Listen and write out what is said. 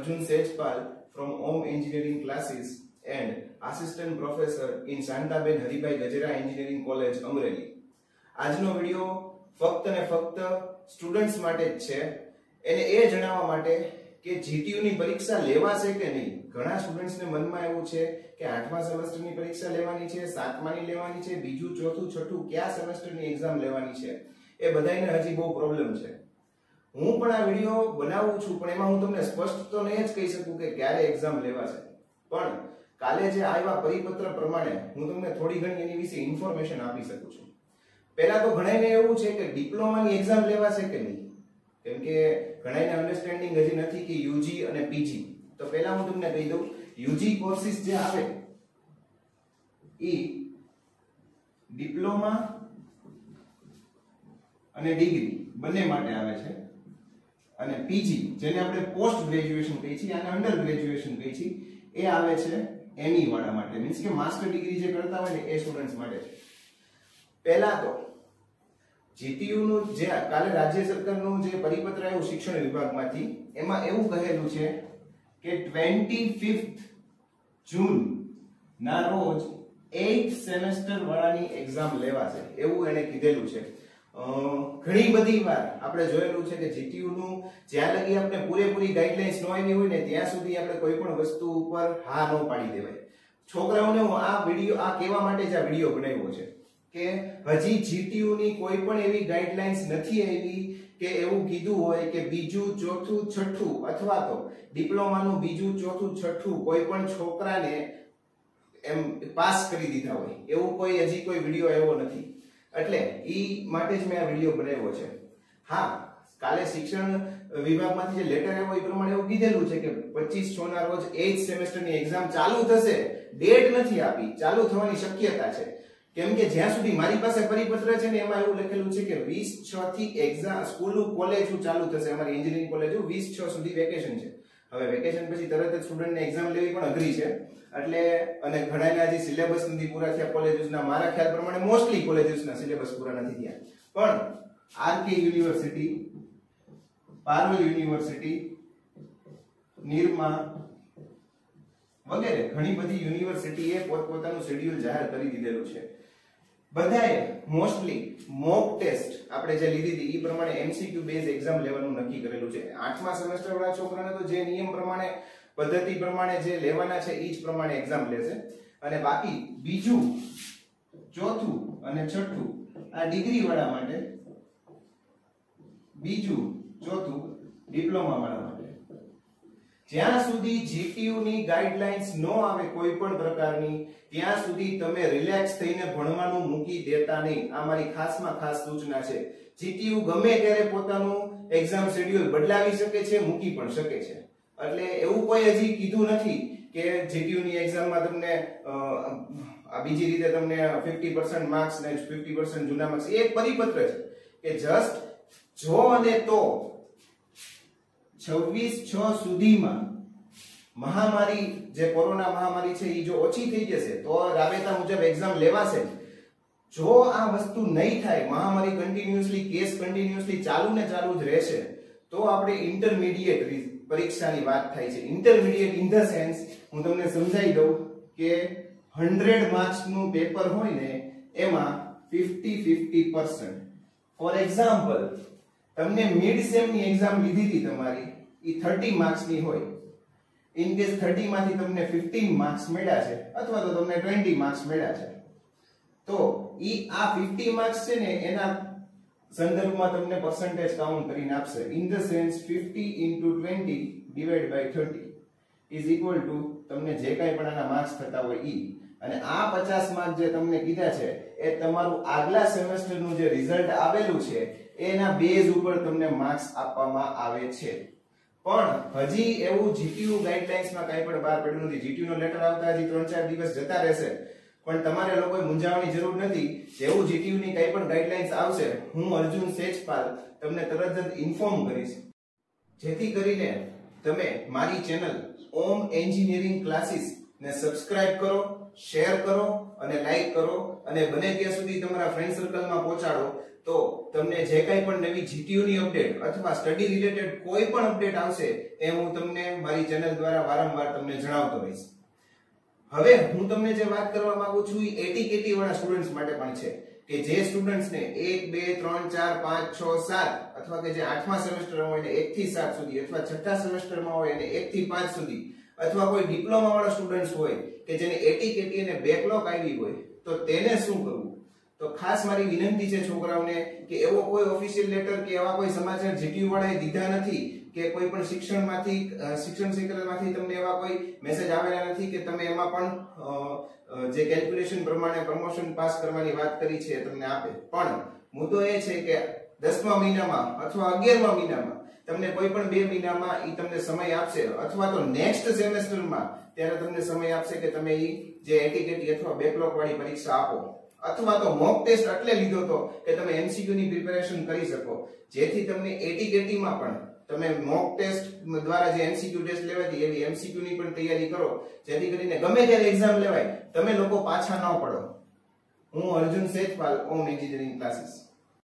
Arjun Sejpal from Om Engineering Classes and Assistant Professor in Shantaben Haribhai Gajera Engineering College, Amreli. આજનો video ફક્ત ને ફક્ત students માટે જ છે. એને એ જણાવવા માટે કે જીટીયુ ની પરીક્ષા લેવાશે કે નહીં. ઘણા સ્ટુડન્ટ્સ ને મનમાં એવું છે કે 8મા સેમેસ્ટરની પરીક્ષા લેવાની છે, 7માની લેવાની છે, બીજું, ચોથું, છઠ્ઠું કયા સેમેસ્ટરની એક્ઝામ લેવાની છે. એ બધાયને હજી બહુ પ્રોબ્લેમ છે. હું પણ આ વિડિયો બનાવું છું, પણ એમાં હું તમને સ્પષ્ટ તો નહીં જ કહી શકું કે ક્યારે એક્ઝામ લેવાશે. પણ કાલે જે આવ્યા પરિપત્ર પ્રમાણે હું તમને થોડી ઘણી એની વિશે ઇન્ફોર્મેશન આપી શકું છું. પહેલા તો ઘણાને એવું છે કે ડિપ્લોમાની એક્ઝામ લેવાશે કે નહીં, કેમ કે ઘણાને અન્ડરસ્ટેન્ડિંગ હજી નથી કે યુજી અને પીજી. તો પહેલા હું તમને કહી દઉં, યુજી કોર્સિસ જે આવે એ ડિપ્લોમા અને ડિગ્રી બંને માટે આવે છે, અને પીજી જેને આપણે પોસ્ટ ગ્રેજ્યુએશન કહીએ છીએ અને અંડર ગ્રેજ્યુએશન કહીએ છીએ એ આવે છે એમઈ વાળા માટે, મીન્સ કે માસ્ટર ડિગ્રી જે કરતા હોય ને એ સ્ટુડન્ટ્સ માટે છે. પહેલા તો જીટીયુ નું જે કાલે રાજ્ય સરકારનું જે પરિપત્ર આવ્યું શિક્ષણ વિભાગમાંથી, એમાં એવું કહેલું છે કે 25th જૂન ના રોજ 8th સેમેસ્ટર વાળાની એક્ઝામ લેવાશે, એવું એને કીધેલું છે. ઘણી બધી વાર આપણે જોયેલું છે કે જીટીયુ નું જ્યાં લગી આપણે પૂરેપૂરી ગાઈડલાઈન્સ ન આવી હોય ને ત્યાં સુધી આપણે કોઈ પણ વસ્તુ ઉપર હા ન પાડી દેવાય. છોકરાઓને હું આ કહેવા માટે જ આ વિડિયો બનાવ્યો છે કે હજી જીટીયુ ની કોઈ પણ એવી ગાઈડલાઈન્સ નથી આવી કે એવું કીધું હોય કે બીજું, ચોથું, છઠ્ઠું અથવા તો ડિપ્લોમાનું બીજું, ચોથું, છઠ્ઠું કોઈ પણ છોકરાને એમ પાસ કરી દીધા હોય, એવું કોઈ હજી કોઈ વિડિયો આવ્યો નથી. એટલે ઈ માટે જ મેં આ વિડિયો બનાવ્યો છે. હા, કાલે શિક્ષણ વિભાગમાંથી જે લેટર આવ્યો એ પ્રમાણે એવું કીધેલું છે કે 25/6 ના રોજ 8th સેમેસ્ટરની એક્ઝામ ચાલુ થશે. ડેટ નથી આપી, ચાલુ થવાની શક્યતા છે. કેમ કે જ્યાં સુધી મારી પાસે પરિપત્ર છે ને એમાં એવું લખેલું છે કે 20/6 થી એક્ઝામ સ્કૂલો કોલેજો ચાલુ થશે. અમારી એન્જિનિયરિંગ કોલેજો 20/6 સુધી વેકેશન છે. હવે વેકેશન પછી તરત જ સ્ટુડન્ટને એક્ઝામ લેવી પણ અઘરી છે. એટલે અને ઘણાના હજી સિલેબસ નથી પૂરા થયા કોલેજોના. મારા ખ્યાલ પ્રમાણે મોસ્ટલી કોલેજોના સિલેબસ પૂરા નથી થયા. પણ RK university, Parul university, Nirma વગેરે ઘણી બધી યુનિવર્સિટીએ પોતપોતાનું શેડ્યુલ જાહેર કરી દીધેલું છે. બધાએ મોસ્ટલી મોક ટેસ્ટ આપણે જે લીધી હતી એ પ્રમાણે એમસીક્યુ બેઝ એક્ઝામ લેવાનું નક્કી કરેલું છે. 8મા સેમેસ્ટર વાળા છોકરાને તો જે નિયમ પ્રમાણે, પદ્ધતિ પ્રમાણે જે લેવાના છે એ જ પ્રમાણે એક્ઝામ લેશે. અને બાકી બીજું, ચોથું અને છઠ્ઠું આ ડિગ્રી વાળા માટે, બીજું, ચોથું ડિપ્લોમા વાળા માટે. જ્યાં સુધી જીટીયુ ની ગાઈડલાઈન્સ ન આવે કોઈ પણ પ્રકારની, ત્યાં સુધી તમે રિલેક્સ થઈને ભણવાનું મૂકી દેતા નહીં. આ મારી ખાસમાં ખાસ સૂચના છે. જીટીયુ ગમે ત્યારે પોતાનું એક્ઝામ શેડ્યુલ બદલાવી શકે છે, મૂકી પણ શકે છે. એટલે એવું કોઈ હજી કીધું નથી કે જીટીયુ ની એક્ઝામમાં તમને આ બીજી રીતે તમને 50% માર્ક્સ ને 50% જૂના માર્ક્સ. એ એક પરિપત્ર છે કે જસ્ટ જો અને તો 26/6 સુધીમાં મહામારી જે કોરોના મહામારી છે એ જો ઓછી થઈ જશે તો રાબેતા મુજબ એક્ઝામ લેવાશે. જો આ વસ્તુ નહીં થાય, મહામારી કન્ટિન્યુઅસલી, કેસ કન્ટિન્યુઅસલી ચાલુ ને ચાલુ જ રહેશે, તો આપણે ઇન્ટરમીડિયેટ પરીક્ષાની વાત થાય છે. ઇન્ટરમીડિયેટ ઇન ધ સેન્સ હું તમને સમજાવી દઉં કે 100 માર્ક્સ નું પેપર હોય ને એમાં 50-50%. ફોર એક્ઝામ્પલ, તમને મિડ સેમ ની એક્ઝામ લીધી હતી તમારી, એ 30 માર્ક્સ ની હોય. ઇન કેસ 30 માંથી તમને 15 માર્ક્સ મળ્યા છે અથવા તો તમને 20 માર્ક્સ મળ્યા છે, તો ઈ આ 50 માર્ક્સ છે ને એના સંદર્ભમાં તમને પરસેન્ટેજ કાઉન્ટ કરીને આપશે. In the sense 50 * 20 / 30 is equal to તમને જે કાંઈ પણ આના માર્ક્સ થતા હોય ઈ. અને આ 50 માર્ક જે તમને કીધા છે એ તમારું આગલા સેમેસ્ટરનું જે રિઝલ્ટ આવેલું છે એના બેઝ ઉપર તમને માર્ક્સ આપવામાં આવે છે. પણ હજી એવું જીટીયુ ગાઈડલાઈન્સમાં કંઈ પણ બહાર પડ્યું નથી. જીટીયુ નો લેટર આવતા હજી 3-4 દિવસ જતા રહેશે, પણ તમારે લોકોએ મૂંઝાવાની જરૂર નથી. જેવું જીટીયુ ની કંઈ પણ ગાઈડલાઈન્સ આવશે, હું અર્જુન સેજપાલ તમને તરત જ ઇન્ફોર્મ કરીશ, જેથી કરીને તમે મારી ચેનલ ઓમ એન્જિનિયરિંગ ક્લાસીસ ને સબસ્ક્રાઇબ કરો, શેર કરો અને લાઈક કરો, અને બને ત્યાં સુધી તમારા ફ્રેન્ડ સર્કલમાં પહોંચાડો, તો તમને જે કાંઈ પણ નવી GTU ની અપડેટ અથવા સ્ટડી રિલેટેડ કોઈ પણ અપડેટ આવશે એ હું તમને મારી ચેનલ દ્વારા વારંવાર તમને જણાવતો રહીશ. હવે હું તમને જે વાત કરવા માંગુ છું એ ATKT વાળા સ્ટુડન્ટ્સ માટે પણ છે કે જે સ્ટુડન્ટ્સ ને 1 2 3 4 5 6 7 અથવા કે જે 8મા સેમેસ્ટરમાં હોય ને 1 થી 7 સુધી અથવા 6ઠા સેમેસ્ટરમાં હોય અને 1 થી 5 સુધી અથવા કોઈ ડિપ્લોમા વાળા સ્ટુડન્ટ્સ હોય કે જેને ATKT અને બેકલોગ આવી હોય તો તેને શું કરવું? તો ખાસ મારી વિનંતી છે છોકરાઓને કે એવો કોઈ ઓફિશિયલ લેટર કે એવા કોઈ સમાચાર GTU વાળાએ દીધા નથી કે કોઈ પણ શિક્ષણ સેક્રેટરીમાંથી તમને એવા કોઈ મેસેજ આવેલા નથી કે તમે એમાં પણ જે કેલ્ક્યુલેશન પ્રમાણે પ્રમોશન પાસ કરવાની વાત કરી છે તમને આપે. પણ મુદ્દો એ છે કે 10મા મહિનામાં અથવા 11મા મહિનામાં તમને કોઈ પણ 2 મહિનામાં ઈ તમને સમય આપશે અથવા તો નેક્સ્ટ સેમેસ્ટરમાં ત્યારે તમને સમય આપશે કે તમે ઈ જે ATKT અથવા બેકલોગ વાળી પરીક્ષા આપો અથવા તો મોક ટેસ્ટ એટલે લીધો તો કે તમે MCQ ની પ્રિપેરેશન કરી શકો જેથી તમને ATKT માં પણ તમે મોક ટેસ્ટ દ્વારા જે MCQ ટેસ્ટ લેવાતી એવી MCQ ની પણ તૈયારી કરો જેથી કરીને ગમે ત્યારે એક્ઝામ લેવાય તમે લોકો પાછા ન પડો. હું અર્જુન સેજપાલ, ઓમ એન્જિનિયરિંગ ક્લાસીસ.